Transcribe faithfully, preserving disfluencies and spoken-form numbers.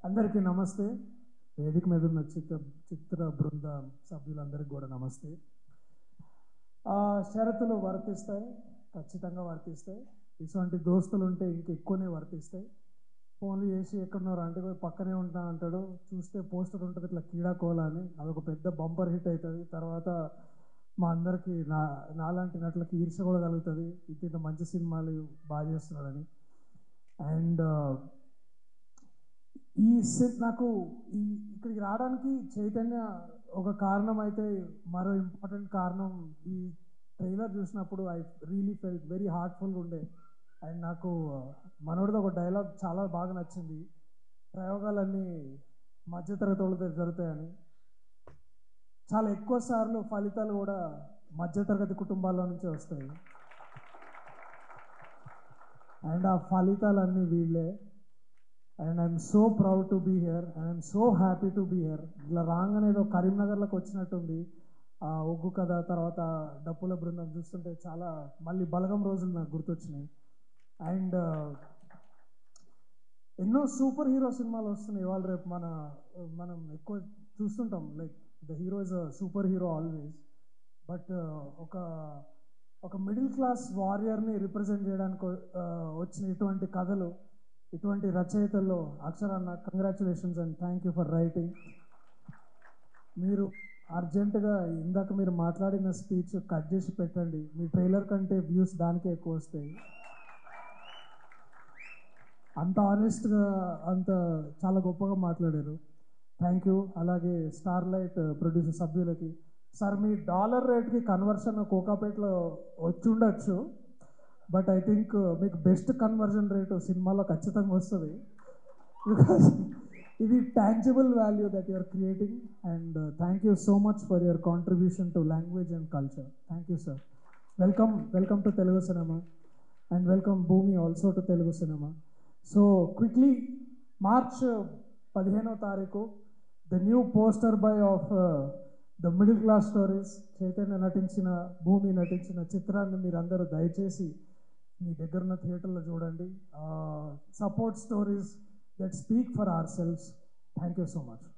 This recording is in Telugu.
అందరికీ నమస్తే. వేదిక మీద ఉన్న చిత్ర చిత్ర బృంద సభ్యులందరికీ కూడా నమస్తే. ఆ షరతులు వర్తిస్తాయి, ఖచ్చితంగా వర్తిస్తాయి. ఇటువంటి దోస్తులు ఉంటే ఇంక ఎక్కువనే వర్తిస్తాయి. ఫోన్లు చేసి ఎక్కడున్నారు అంటే పక్కనే ఉంటా అంటాడు, చూస్తే పోస్టర్ ఉంటుంది ఇట్లా కీడాకోలా అని, అదొక పెద్ద బంపర్ హిట్ అవుతుంది. తర్వాత మా అందరికీ నా నాలాంటి నటులకి ఈర్ష కూడా కలుగుతుంది, ఇంత మంచి సినిమాలు బాగా చేస్తున్నాడని. అండ్ ఈ సెట్ నాకు ఈ ఇక్కడికి రావడానికి చైతన్య ఒక కారణం అయితే, మరో ఇంపార్టెంట్ కారణం ఈ ట్రైలర్ చూసినప్పుడు ఐ రియలీ ఫెల్ట్ వెరీ హార్ట్ఫుల్గా ఉండే. అండ్ నాకు మనోడితో ఒక డైలాగ్ చాలా బాగా నచ్చింది, ప్రయోగాలన్నీ మధ్యతరగతి వాళ్ళతో జరుగుతాయని. చాలా ఎక్కువ సార్లు ఫలితాలు కూడా మధ్యతరగతి కుటుంబాల్లో నుంచే వస్తాయి. అండ్ ఆ ఫలితాలన్నీ వీళ్ళే. And I'm so proud to be here and I'm so happy to be here. ఇలా రాగానే ఏదో కరీంనగర్లోకి వచ్చినట్టుంది. ఆ ఒగ్గు కథ తర్వాత డప్పుల బృందం చూస్తుంటే చాలా మళ్ళీ బలగం రోజులు నాకు గుర్తొచ్చినాయి. అండ్ ఎన్నో సూపర్ హీరో సినిమాలు వస్తున్నాయి ఇవాళ రేపు. మన మనం ఎక్కువ చూస్తుంటాం, like the hero is a super hero always. But ఒక ఒక మిడిల్ క్లాస్ వారియర్ని రిప్రజెంట్ చేయడానికి వచ్చిన ఇటువంటి కథలు, ఇటువంటి రచయితల్లో అక్షరాన్న congratulations and thank you for writing. మీరు అర్జెంటుగా ఇందాక మీరు మాట్లాడిన స్పీచ్ కట్ చేసి పెట్టండి, మీ ట్రైలర్ కంటే వ్యూస్ దానికే ఎక్కువ వస్తాయి. అంత ఆనెస్ట్గా అంత చాలా గొప్పగా మాట్లాడారు. Thank you. అలాగే స్టార్లైట్ ప్రొడ్యూసర్ సభ్యులకి, సార్ మీ డాలర్ రేట్కి కన్వర్షన్ కోకాపేటలో వచ్చి ఉండొచ్చు, బట్ ఐ థింక్ మీకు బెస్ట్ కన్వర్జన్ రేటు సినిమాలో ఖచ్చితంగా వస్తుంది. బికాస్ ఇది tangible value that you are creating. And thank you so much for your contribution to language and culture. Thank you sir. Welcome welcome to Telugu cinema and welcome Bhumi also to Telugu cinema. So quickly, March పదిహేనో తారీఖు the new poster by of the middle class stories, Chaitanya నటించిన, భూమి నటించిన చిత్రాన్ని మీరందరూ దయచేసి మీ దగ్గరున్న థియేటర్లో చూడండి. Support stories that speak for ourselves. Thank you so much.